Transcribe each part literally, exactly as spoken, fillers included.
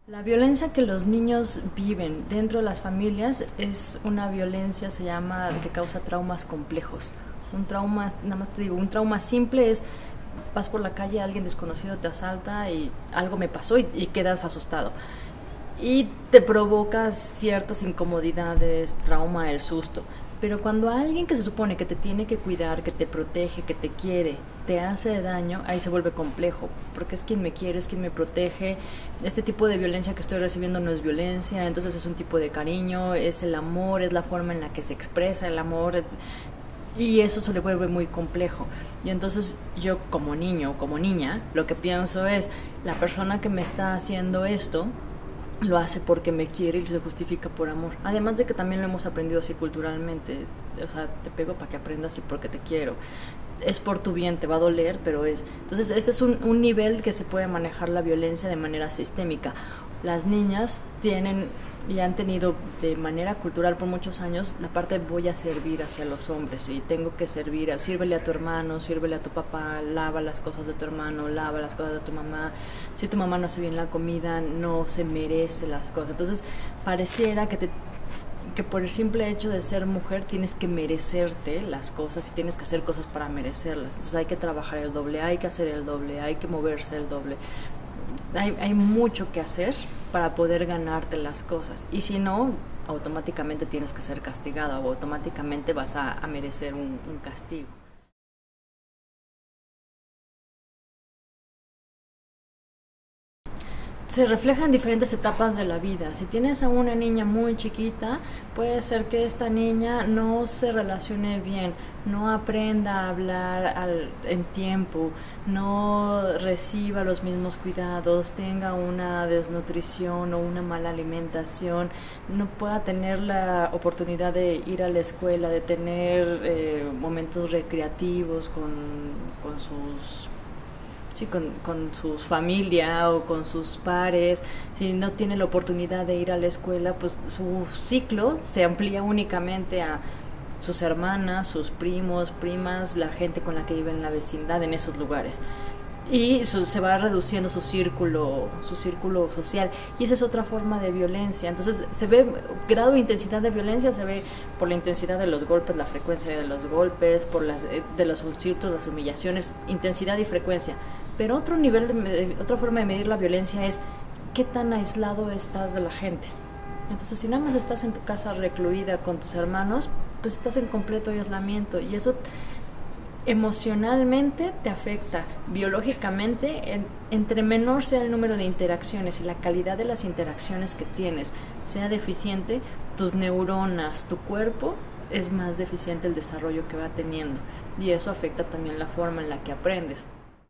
La violencia que los niños viven dentro de las familias es una violencia, se llama, que causa traumas complejos. Un trauma, nada más te digo, un trauma simple es, vas por la calle, alguien desconocido te asalta y algo me pasó y, y quedas asustado. Y te provoca ciertas incomodidades, trauma, el susto. Pero cuando alguien que se supone que te tiene que cuidar, que te protege, que te quiere, te hace daño, ahí se vuelve complejo, porque es quien me quiere, es quien me protege. Este tipo de violencia que estoy recibiendo no es violencia, entonces es un tipo de cariño, es el amor, es la forma en la que se expresa el amor, y eso se le vuelve muy complejo. Y entonces yo como niño o como niña, lo que pienso es, la persona que me está haciendo esto lo hace porque me quiere y se justifica por amor. Además de que también lo hemos aprendido así culturalmente. O sea, te pego para que aprendas y porque te quiero. Es por tu bien, te va a doler, pero es... Entonces ese es un, un nivel que se puede manejar la violencia de manera sistémica. Las niñas tienen y han tenido de manera cultural por muchos años la parte de voy a servir hacia los hombres y tengo que servir, sírvele a tu hermano, sírvele a tu papá, lava las cosas de tu hermano, lava las cosas de tu mamá, si tu mamá no hace bien la comida no se merece las cosas. Entonces pareciera que te que por el simple hecho de ser mujer tienes que merecerte las cosas y tienes que hacer cosas para merecerlas. Entonces hay que trabajar el doble, hay que hacer el doble, hay que moverse el doble. Hay, hay mucho que hacer para poder ganarte las cosas. Y si no, automáticamente tienes que ser castigada o automáticamente vas a, a merecer un, un castigo. Se refleja en diferentes etapas de la vida. Si tienes a una niña muy chiquita, puede ser que esta niña no se relacione bien, no aprenda a hablar al, en tiempo, no reciba los mismos cuidados, tenga una desnutrición o una mala alimentación, no pueda tener la oportunidad de ir a la escuela, de tener eh, momentos recreativos con, con sus Sí, con, con su familia o con sus pares. Si no tiene la oportunidad de ir a la escuela, pues su ciclo se amplía únicamente a sus hermanas, sus primos, primas, la gente con la que vive en la vecindad, en esos lugares. Y su, se va reduciendo su círculo, su círculo social. Y esa es otra forma de violencia. Entonces se ve grado de intensidad de violencia, se ve por la intensidad de los golpes, la frecuencia de los golpes, por las de los insultos, las humillaciones, intensidad y frecuencia. Pero otro nivel, de, otra forma de medir la violencia es qué tan aislado estás de la gente. Entonces, si nada más estás en tu casa recluida con tus hermanos, pues estás en completo aislamiento y eso emocionalmente te afecta, biológicamente, en, entre menor sea el número de interacciones y la calidad de las interacciones que tienes sea deficiente, tus neuronas, tu cuerpo es más deficiente el desarrollo que va teniendo y eso afecta también la forma en la que aprendes.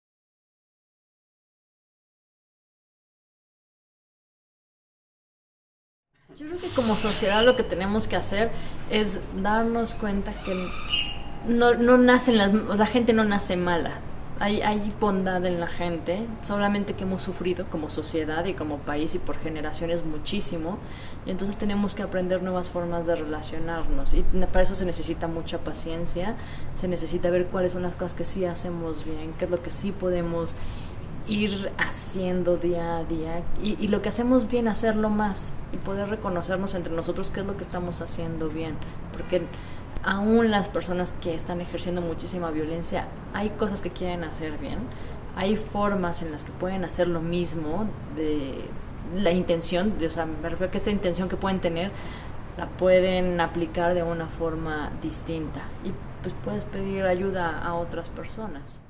Yo creo que como sociedad lo que tenemos que hacer es darnos cuenta que no, no nacen las, la gente no nace mala. Hay, hay bondad en la gente, solamente que hemos sufrido como sociedad y como país y por generaciones muchísimo, y entonces tenemos que aprender nuevas formas de relacionarnos y para eso se necesita mucha paciencia, se necesita ver cuáles son las cosas que sí hacemos bien, qué es lo que sí podemos ir haciendo día a día y, y lo que hacemos bien hacerlo más y poder reconocernos entre nosotros qué es lo que estamos haciendo bien, porque aún las personas que están ejerciendo muchísima violencia hay cosas que quieren hacer bien, hay formas en las que pueden hacer lo mismo, de la intención, de, o sea, me refiero a que esa intención que pueden tener la pueden aplicar de una forma distinta y pues puedes pedir ayuda a otras personas.